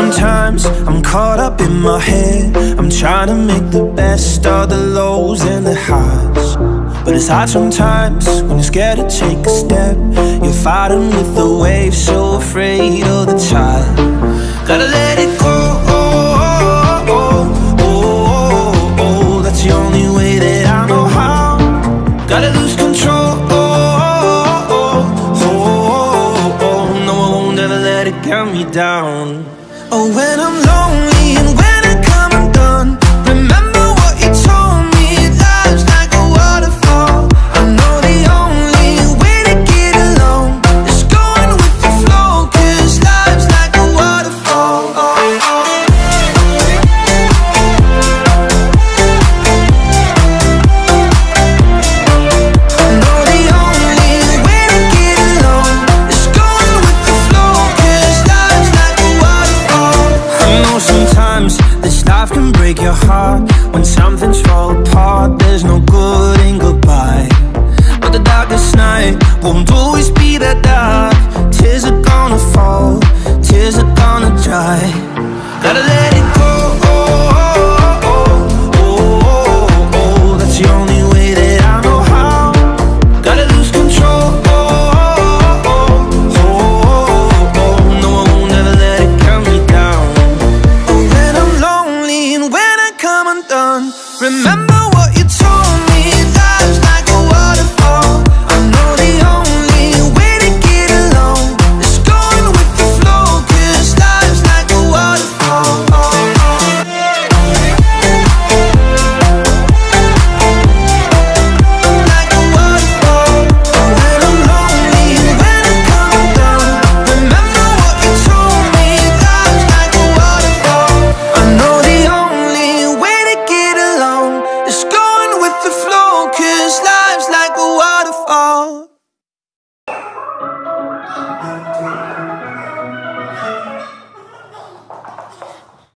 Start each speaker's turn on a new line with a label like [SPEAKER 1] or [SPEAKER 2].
[SPEAKER 1] Sometimes I'm caught up in my head. I'm trying to make the best of the lows and the highs, but it's hard sometimes when you're scared to take a step. You're fighting with the waves, so afraid of the tide. Gotta let it go, that's the only way that I know how. Gotta lose control, no, I won't ever let it get me down. Oh, when I'm lonely and when I come undone, remember what you told me, love's like a waterfall. I know the only way to get along is going with the flow, 'cause love's like a waterfall. I know the only way to get along is going with the flow, 'cause love's like a waterfall. I know sometimes this life can break your heart. When something's fall apart, there's no good in goodbye, but the darkest night won't always be that